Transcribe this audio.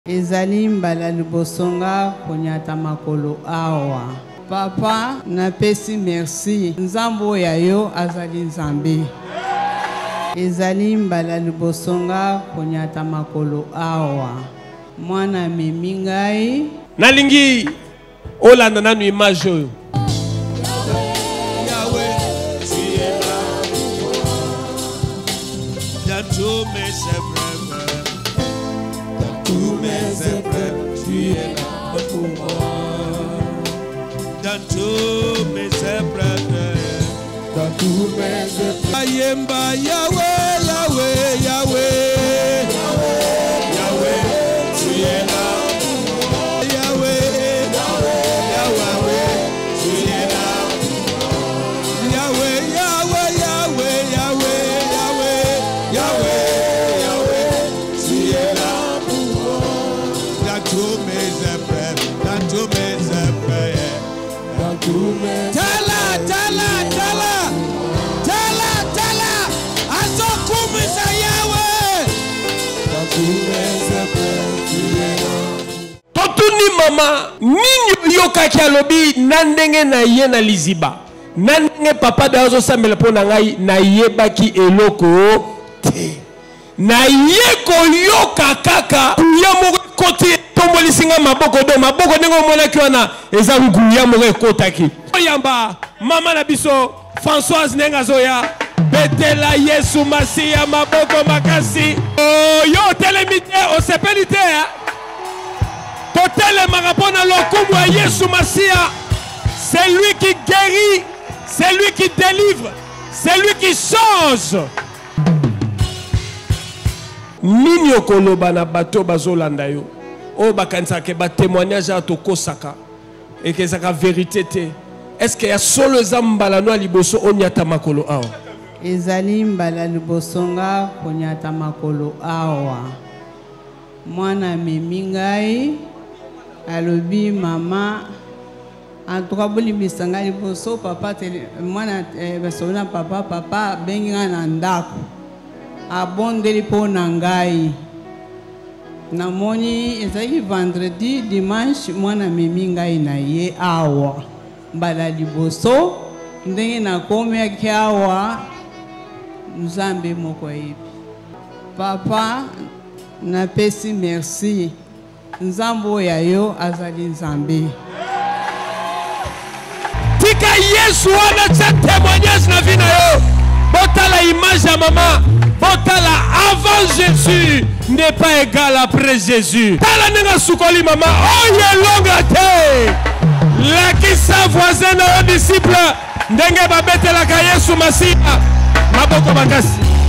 Ezali mbala libosonga konyata makolo awa. Papa napesi merci. Nzambo ya yo azali nzambe. Ezali mbala libosonga konyata makolo awa. Mwana memingai. Nalingi olanda nanu image oyo. Tous mes épreuves, dans tous mes épreuves, tu es là pour moi. Dans tous mes épreuves, dans tous mes épreuves. Ayemba Yahweh, Yahweh, Yahweh, Yahweh, tu es là pour moi. Yahweh, Yahweh, Yahweh, tu es là pour moi. Yahweh, Yahweh, Yahweh, Yahweh, Yahweh, Yahweh, tu es là pour moi. Dans tous mes épreuves, dans tous mes épreuves, dans tous mes. Tala, tala, tala, tala, tala, azokumisa Yahweh. Dans tous mes épreuves, tu es là. Totuni mama, nini yoka kialobi nandenge na ye na liziba. Nandenge papa dazo sambela pona ngai na yebaki eloko. Na yeko yoka kaka yamo koti tomboli singa maboko do maboko nengo mona kiwana eza nguya mo ekotaki yamba mama na biso Françoise nenga zoya betela Yesu Masia maboko makasi oh yo telemite o sepelite totele marapona lokumu ya Yesu Masia. C'est lui qui guérit, c'est lui qui délivre, c'est lui qui change. Nini okoloba na bato bazolanda yo o bakanisa ke ba témoignage a to kosaka et que ça ka vérité te. Est-ce qu'il y a solo zambala no liboso onyata makolo awa? Ezali mbala libosonga konyata makolo awa. Mwana memingai alobi mama antuka boli bisanga liboso papa mwana basona papa benga na ndako. Abondeli po nangai. Namoni ezali vendredi dimanche mwana memingai na ye awa. Mbala liboso ndenge na komi awa nzambe moko yebi. Papa napesi merci. Nzambo ya yo azali nzambe. Tika Yesu wana cha témoignage na vie na yo. Botala image ya mama. Botala avant Jésus n'est pas égal après Jésus. Tala nenga sukoli mama. Oh ye longa te. La kisa voisin na disciple. Ndenge babetela ka Yesu Masia. Maboko bakasi.